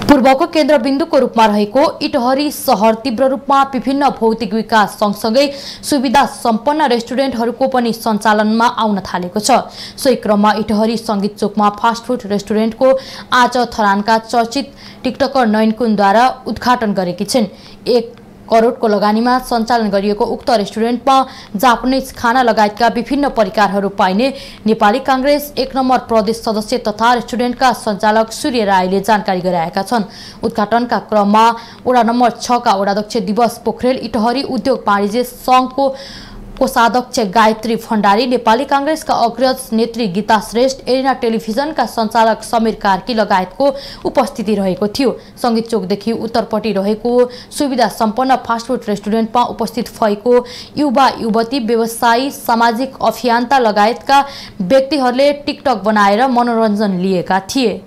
पूर्वको केन्द्रबिन्दुको रूपमा रहेको इटहरी शहर तीव्र रूपमा विभिन्न भौतिक विकास सँगसँगै सुविधा सम्पन्न रेस्टुरेन्टहरूको पनि सञ्चालनमा आउन थालेको छ। सोही क्रममा इटहरी संगीत चोकमा फास्टफुड रेस्टुरेन्टको आज थरानका चर्चित टिकटकर नयनकुनद्वारा उद्घाटन गरेकी छिन्। 1 करोडको लगानीमा सञ्चालन गरिएको उक्त रेस्टुरेन्टमा जापानिज खाना लगायतका विभिन्न परिकारहरू पाइने नेपाली कांग्रेस 1 नम्बर प्रदेश सदस्य तथा रेस्टुरेन्टका सञ्चालक सूर्य राईले जानकारी गराएका छन्। उद्घाटनका क्रममा वडा नम्बर 6 का वडाध्यक्ष दिवस पोखरेल, इटहरी उद्योग वाणिज्य संघको कोषाध्यक्ष गायत्री भण्डारी, नेपाली कांग्रेसका अग्रज नेत्री गीता श्रेष्ठ, एरिना टेलिभिजनका सञ्चालक समीर कार्की लगायतको उपस्थिति रहेको थियो। संगीत चोकदेखि उत्तरपट्टि रहेको सुविधा सम्पन्न फास्टफुड रेस्टुरेन्टमा उपस्थित भएको युवा युवती, व्यवसायी, सामाजिक अभियन्ता लगायतका व्यक्तिहरूले टिकटक बनाएर मनोरञ्जन लिएका थिए।